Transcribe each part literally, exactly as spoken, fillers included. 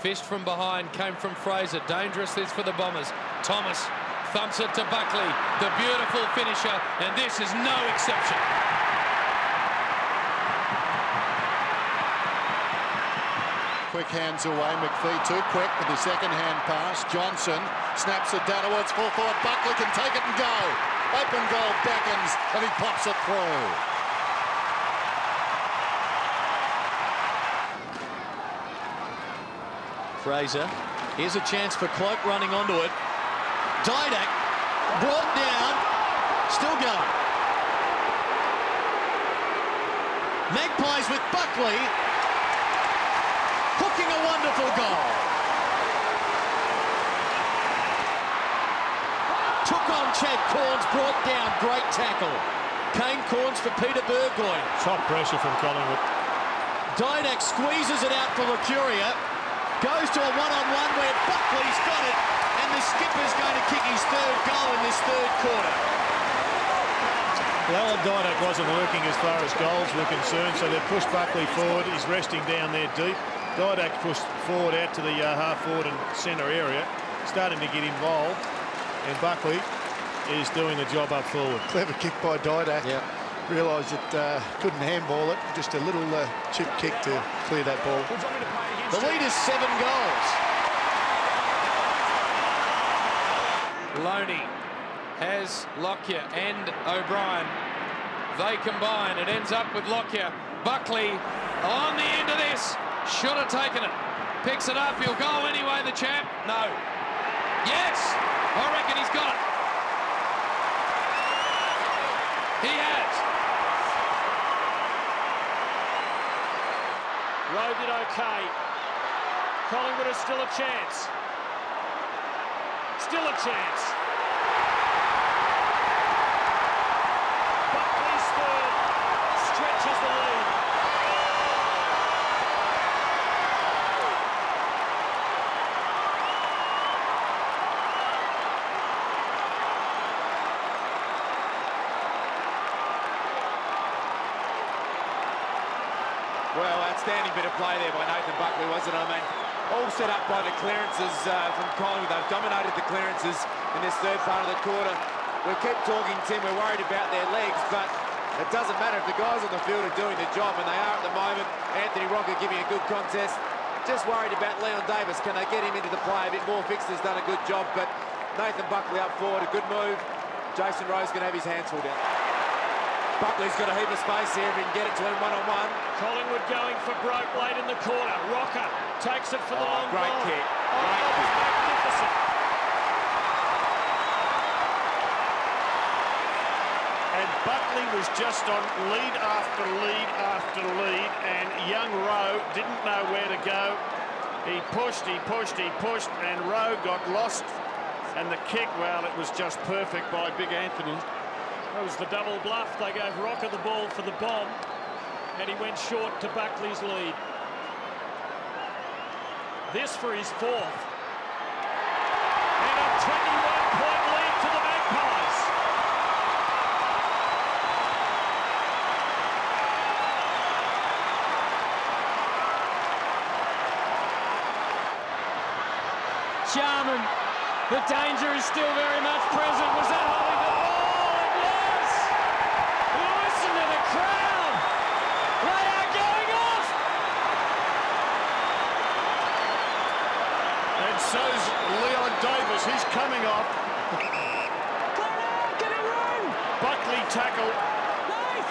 Fished from behind, came from Fraser. Dangerous this for the Bombers. Thomas thumps it to Buckley, the beautiful finisher, and this is no exception. Quick hands away, McPhee too quick with the second hand pass. Johnson snaps it down towards full forward. Buckley can take it and go. Open goal beckons and he pops it through. Fraser, here's a chance for Cloak running onto it. Didak brought down, still going. Magpies with Buckley, hooking a wonderful goal. Took on Chad Corns, brought down, great tackle. Kane Corns for Peter Burgoyne. Top pressure from Collingwood. Didak squeezes it out for Lucuria. Goes to a one-on-one where Buckley's got it, and the skipper's going to kick his third goal in this third quarter. Well, Didak wasn't working as far as goals were concerned, so they've pushed Buckley forward. He's resting down there deep. Didak pushed forward out to the uh, half-forward and centre area, starting to get involved, and Buckley is doing the job up forward. Clever kick by Didak. Yeah. Realised it uh, couldn't handball it. Just a little uh, chip kick to clear that ball. The lead is seven goals. Loney has Lockyer and O'Brien. They combine. It ends up with Lockyer. Buckley on the end of this. Should have taken it. Picks it up. He'll go anyway, the champ. No. Yes! I reckon he's got it. He has. Rowe did okay. Collingwood is still a chance. Still a chance. Buckley's third stretches the lead. Well, outstanding bit of play there by Nathan Buckley, wasn't it? I mean, all set up by the clearances uh, from Collingwood. They've dominated the clearances in this third part of the quarter. We keep talking, Tim, we're worried about their legs, but it doesn't matter if the guys on the field are doing the job, and they are at the moment. Anthony Rocker giving a good contest. Just worried about Leon Davis. Can they get him into the play a bit more? Fixter's done a good job, but Nathan Buckley up forward, a good move. Jason Rowe's going to have his hands full down. Buckley's got a heap of space here if he can get it to him one-on-one. Collingwood going for broke late in the quarter. Rocker takes it for the Oh, long great goal. kick. Oh, Great that was kick. magnificent. And Buckley was just on lead after lead after lead, and young Rowe didn't know where to go. He pushed, he pushed, he pushed, and Rowe got lost. And the kick, well, it was just perfect by Big Anthony. That was the double bluff. They gave Rocker the ball for the bomb, and he went short to Buckley's lead. This for his fourth. And a twenty-one point lead to the Magpies. Jarman, the danger is still very much present. Was that Hollington? Oh, it was! Listen to the crowd! They are going off! And so's Leon Davis. He's coming off. Getting room! Buckley tackle. Nice!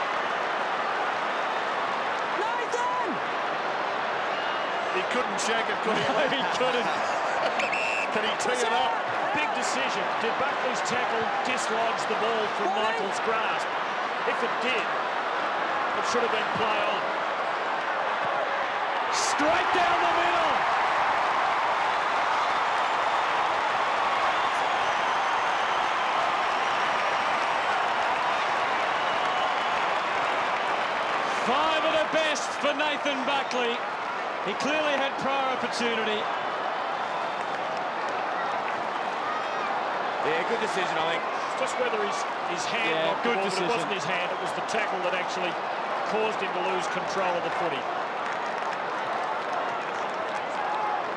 Nathan! He couldn't shake it, could he? No, he couldn't. Can he tee it up? Big decision. Did Buckley's tackle dislodge the ball from Michael's grasp? If it did, it should have been play on. Straight down the middle! Five of the best for Nathan Buckley. He clearly had prior opportunity. Yeah, good decision, I think. It's just whether his, his hand Yeah, knocked good the ball, but decision. it wasn't his hand, it was the tackle that actually caused him to lose control of the footy.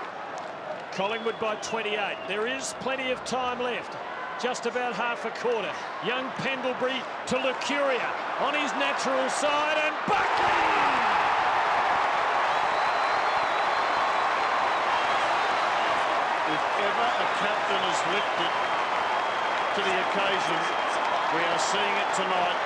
Collingwood by twenty-eight. There is plenty of time left. Just about half a quarter. Young Pendlebury to Lucuria on his natural side, and Buckley! If ever a captain has lifted to the occasion, we are seeing it tonight.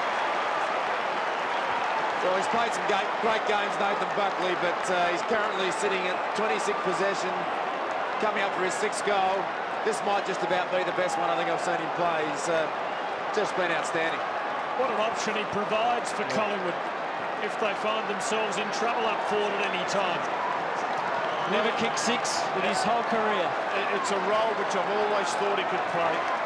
Well, he's played some great games, Nathan Buckley, but uh, he's currently sitting at twenty-sixth possession, coming up for his sixth goal. This might just about be the best one I think I've seen him play. He's uh, just been outstanding. What an option he provides for yeah. Collingwood if they find themselves in trouble up forward at any time. Never kicked six in his whole career. It's a role which I've always thought he could play.